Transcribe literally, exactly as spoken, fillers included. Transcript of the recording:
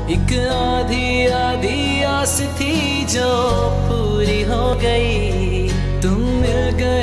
एक आधी आधी आस थी जो पूरी हो गई, तुम मिल गए